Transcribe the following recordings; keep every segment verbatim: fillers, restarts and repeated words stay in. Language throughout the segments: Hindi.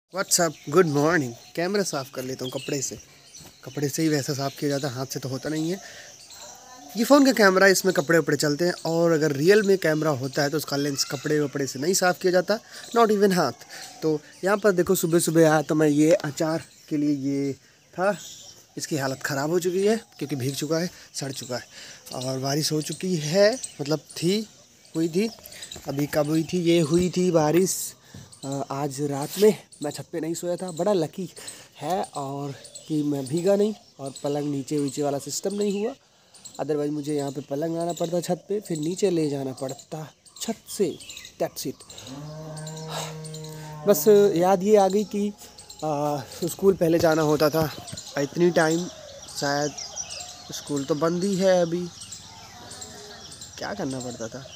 WhatsApp, good morning. कैमरा साफ़ कर लेता हूँ कपड़े से। कपड़े से ही वैसा साफ़ किया जाता है, हाथ से तो होता नहीं है। ये फ़ोन का कैमरा, इसमें कपड़े वपड़े चलते हैं। और अगर रियल में कैमरा होता है तो उसका लेंस कपड़े वपड़े से नहीं साफ़ किया जाता, नॉट इवन हाथ। तो यहाँ पर देखो, सुबह सुबह आया तो मैं ये अचार के लिए ये था, इसकी हालत ख़राब हो चुकी है क्योंकि भीग चुका है, सड़ चुका है। और बारिश हो चुकी है, मतलब थी हुई थी। अभी कब हुई थी? ये हुई थी बारिश आज रात में। मैं छत पे नहीं सोया था, बड़ा लकी है और कि मैं भीगा नहीं और पलंग नीचे नीचे वाला सिस्टम नहीं हुआ। अदरवाइज़ मुझे यहाँ पे पलंग आना पड़ता छत पे, फिर नीचे ले जाना पड़ता छत से। That's it. बस याद ये आ गई कि स्कूल पहले जाना होता था। इतनी टाइम शायद स्कूल तो बंद ही है अभी, क्या करना पड़ता था।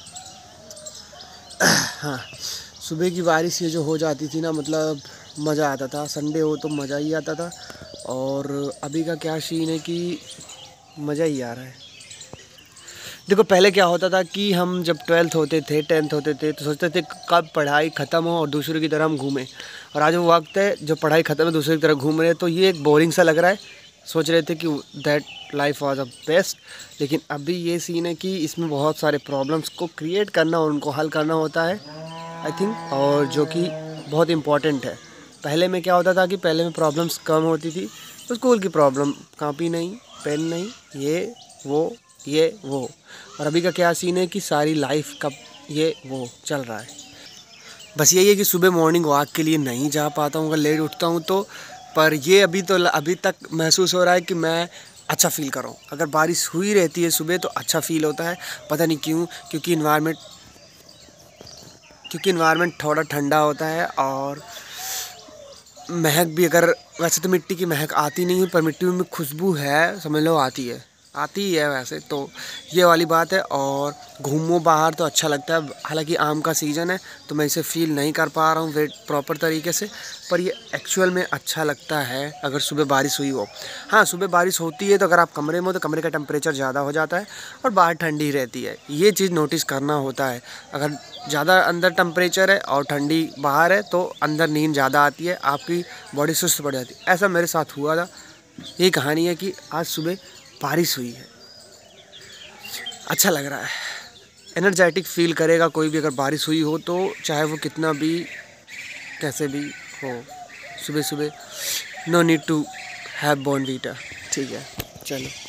हाँ, सुबह की बारिश ये जो हो जाती थी ना, मतलब मज़ा आता था। संडे हो तो मज़ा ही आता था। और अभी का क्या सीन है कि मज़ा ही आ रहा है। देखो, पहले क्या होता था कि हम जब ट्वेल्थ होते थे, टेंथ होते थे, तो सोचते थे कब पढ़ाई ख़त्म हो और दूसरे की तरह हम घूमें। और आज वो वक्त है जब पढ़ाई ख़त्म है, दूसरे की तरह घूम रहे हैं, तो ये एक बोरिंग सा लग रहा है। सोच रहे थे कि that life was a best. लेकिन अभी ये सीन है कि इसमें बहुत सारे प्रॉब्लम्स को क्रिएट करना और उनको हल करना होता है, आई थिंक, और जो कि बहुत इम्पॉर्टेंट है। पहले में क्या होता था कि पहले में प्रॉब्लम्स कम होती थी, तो स्कूल की प्रॉब्लम, कॉपी नहीं, पेन नहीं, ये वो ये वो। और अभी का क्या सीन है कि सारी लाइफ का ये वो चल रहा है। बस यही है कि सुबह मॉर्निंग वॉक के लिए नहीं जा पाता हूँ, अगर लेट उठता हूँ तो। पर ये अभी तो अभी तक महसूस हो रहा है कि मैं अच्छा फ़ील कर रहा हूँ। अगर बारिश हुई रहती है सुबह तो अच्छा फ़ील होता है, पता नहीं क्यों। क्योंकि इन्वायरमेंट क्योंकि इन्वायरमेंट थोड़ा ठंडा होता है और महक भी, अगर वैसे तो मिट्टी की महक आती नहीं है, पर मिट्टी में खुशबू है, समझ लो, आती है आती ही है वैसे तो। ये वाली बात है। और घूमो बाहर तो अच्छा लगता है। हालांकि आम का सीज़न है तो मैं इसे फ़ील नहीं कर पा रहा हूँ वेट प्रॉपर तरीके से, पर ये एक्चुअल में अच्छा लगता है अगर सुबह बारिश हुई हो। हाँ, सुबह बारिश होती है तो अगर आप कमरे में हो तो कमरे का टेम्परेचर ज़्यादा हो जाता है और बाहर ठंडी रहती है। ये चीज़ नोटिस करना होता है। अगर ज़्यादा अंदर टेम्परेचर है और ठंडी बाहर है तो अंदर नींद ज़्यादा आती है, आपकी बॉडी सुस्त पड़ जाती है। ऐसा मेरे साथ हुआ था। ये कहानी है कि आज सुबह बारिश हुई है, अच्छा लग रहा है। एनर्जेटिक फील करेगा कोई भी अगर बारिश हुई हो तो, चाहे वो कितना भी कैसे भी हो। सुबह सुबह no need to have Bournvita. ठीक है, चलो।